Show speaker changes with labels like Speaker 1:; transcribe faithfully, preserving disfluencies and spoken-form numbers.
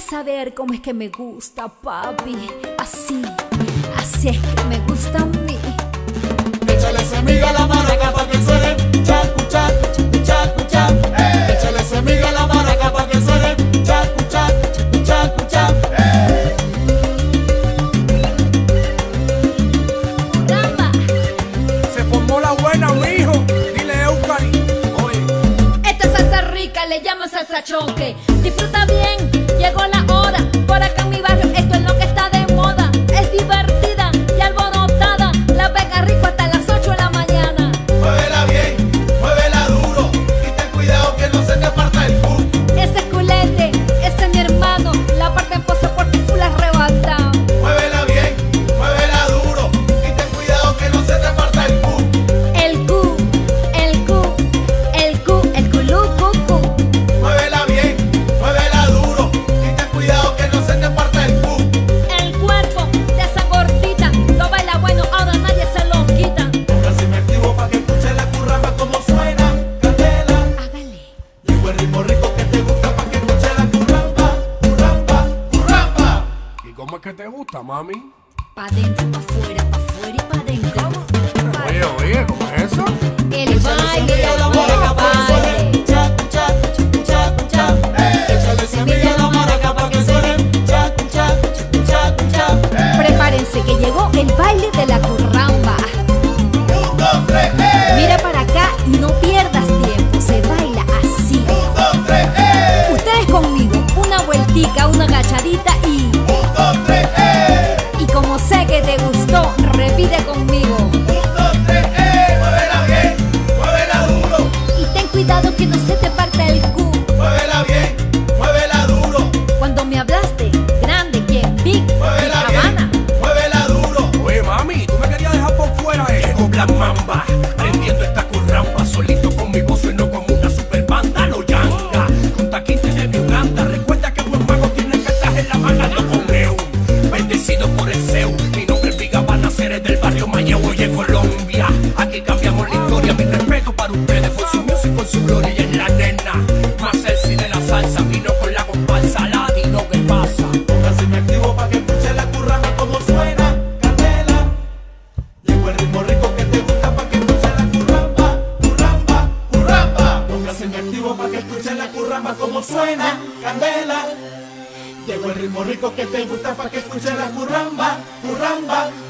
Speaker 1: ¿Quieres saber cómo es que me gusta, papi? Así, así es que me gusta a mí.
Speaker 2: Échale semilla a la maraca pa' que suene chacu, chacu, chacu, chacu, chacu. Échale semilla a la maraca pa' que suene chacu, chacu, chacu, chacu, chacu.
Speaker 1: Ramba.
Speaker 3: Se formó la buena, mijo. Dile Eucari. Oye.
Speaker 1: Esta salsa rica le llaman salsa choque. Disfruta bien, llegó la hora. Por acá en mi barrio esto es lo que está de moda. Es divertida y alborotada. La pega rico hasta las ocho de la mañana.
Speaker 2: Muévela bien, muévela duro y ten cuidado que no se te parta el cu.
Speaker 1: Ese culete, ese es mi hermano. La parte en pose porque tú la arrebata.
Speaker 2: Muévela bien, muévela duro y ten cuidado que no se te parta el cu.
Speaker 1: El cu, el cu, el cu, el culú, cu, cu.
Speaker 2: Muévela bien, muévela duro y ten cuidado que no se te parta el cu.
Speaker 1: El cuerpo de esa gordita lo baila bueno, ahora nadie se lo quita.
Speaker 2: Póngase me activo pa' que escuche la curramba como suena, candela.
Speaker 1: Hágale.
Speaker 2: Llegó el ritmo rico que te gusta pa' que escuche la curramba, curramba, curramba.
Speaker 3: ¿Y cómo es que te gusta, mami?
Speaker 1: Pa' dentro, pa' afuera, pa' afuera y pa' dentro.
Speaker 3: Oye, oye, ¿cómo es eso?
Speaker 1: El baile,
Speaker 2: a la maraca pa' que suene chacu, chacu, chacu, chacu, chacu. Échale semilla a la maraca pa' que suene chacu, chacu, chacu, chacu, chacu.
Speaker 1: Prepárense que llegó el baile de la curramba.
Speaker 2: Un, dos, tres, eh.
Speaker 1: Mira para acá y no pierdas tiempo, se baila así.
Speaker 2: Un, dos, tres, eh.
Speaker 1: Ustedes conmigo, una vueltica, una agachadita y...
Speaker 2: Un, dos, tres, eh.
Speaker 1: Y como sé que te gustó, repite conmigo.
Speaker 2: Un, dos, tres, eh. Muévela bien, muévela duro.
Speaker 1: Y ten cuidado que no se te parta el cu.
Speaker 2: Muévela bien, muévela duro.
Speaker 1: Cuando me hablaste, grande, ¿quién? Big, Big
Speaker 2: Muévela
Speaker 1: Habana.
Speaker 2: bien, muévela duro.
Speaker 3: Oye, mami, tú me querías dejar por fuera, eh.
Speaker 4: Llegó Black Mamba, prendiendo esta curramba. Solito con mi voz sueno como una super banda. Lo yanga, con taquites de mi Uganda. Recuerda que buen mago tiene que estar en la manga. No con eu, bendecido por el seu. Mi nombre es Big Habana, seres del barrio Mayeo. Oye, Colombia, aquí cambiamos la historia. Mi respeto para ustedes, fue su music con su gloria. Y es la nena, más sexy de la salsa. Vino con la comparsa, latino, ¿qué pasa?
Speaker 2: Póngase me activo pa' que escuche la curramba como suena, candela. Llegó el ritmo rico que te gusta pa' que escuche la curramba, curramba, curramba. Póngase me activo pa' que escuche la curramba como suena, candela. Llegó el ritmo rico que te gusta pa' que escuche la curramba, curramba,